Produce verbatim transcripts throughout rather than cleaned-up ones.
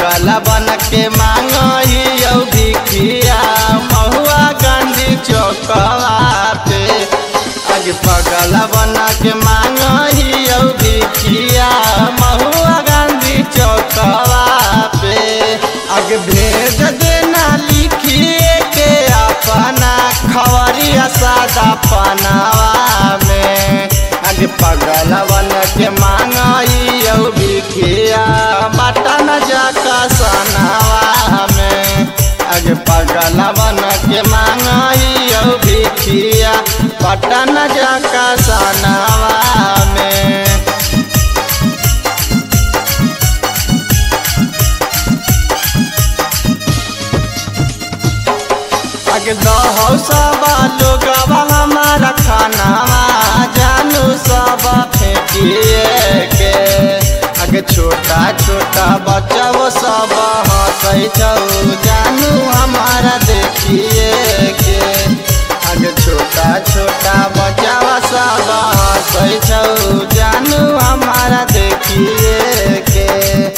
पगल बन के मांगही भिखिया महुआ गांधी चौकवा पे। आगे पगल बन के मांगही भिखिया महुआ गांधी चौकवा पे। आगे भेज देना लिखिए के अपना खबरिया सादा पनावा में। आगे पगल बन के मांगही भिखिया बटन जाका सनावा में। आगे पगल बन के मांगही भिखिया बटन जाका सनावा में। आगे दहो सब लोग हमारा खानावा जानू सब फेंकिए के। आगे छोटा छोटा बच्चा वो सब हंसै छौ जानू हमारा देखिए के। आगे छोटा छोटा बच्चा वो सब हंसै छौ जानू हमारा देखिए के।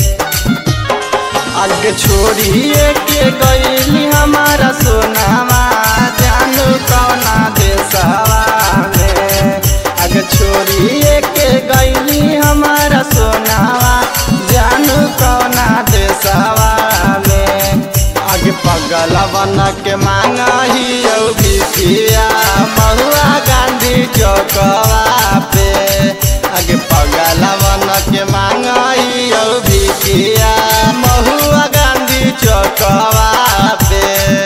आगे छोड़िए के गईली हमारा सोनावा जानू कौना देशवा में। आगे छोड़िए के गईली हमारा सोनावा जानू कौना देशवा में। आगे पगल बन के मांगही भिखिया महुआ गांधी चौकवा पे। आगे पगल बन के मांगही भिखिया महुआ गांधी चौकवा पे।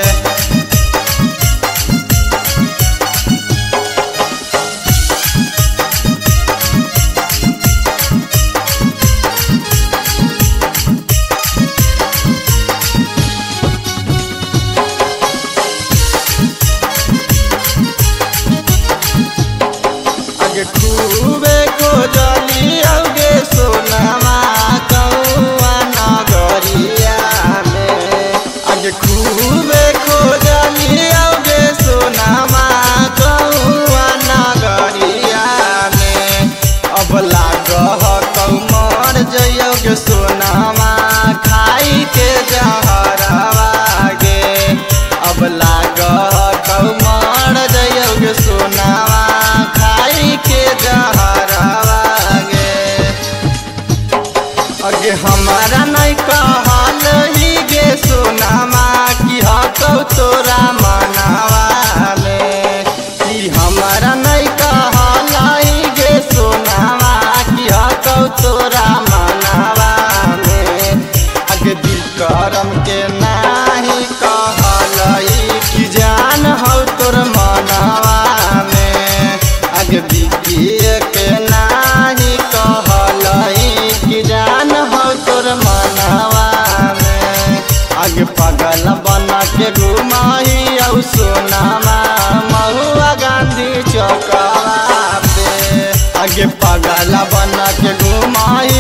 आगे खूबे खोजली आगे सोनामा कौआ नगरिया में। आगे खूबे खोजली आगे सोनामा कौआ नगरिया में। अब लागह कौ मर जइयोगे सोनामा खाई के जहरवा गे। अब लागह कौ मर जइयोगे सोनामा खाई के जहरवा गे। आगे हमारा नहीं कहल ही गे सोनामा कि हकौ तोरा मनावा में। कि हमारा नहीं कहल ही गे सोनामा कि हकौ तोरा मनावा में। आगे विक्रम के नाही कहल कि जान हौ तोर मनावा में। आगे बिकिए के नाही कहल कि जान हो तोर मनावा में। आगे पगल बन के घुमाही औ सोनामा महुआ गांधी चौकवा पे। आगे पगल बन के घुमाही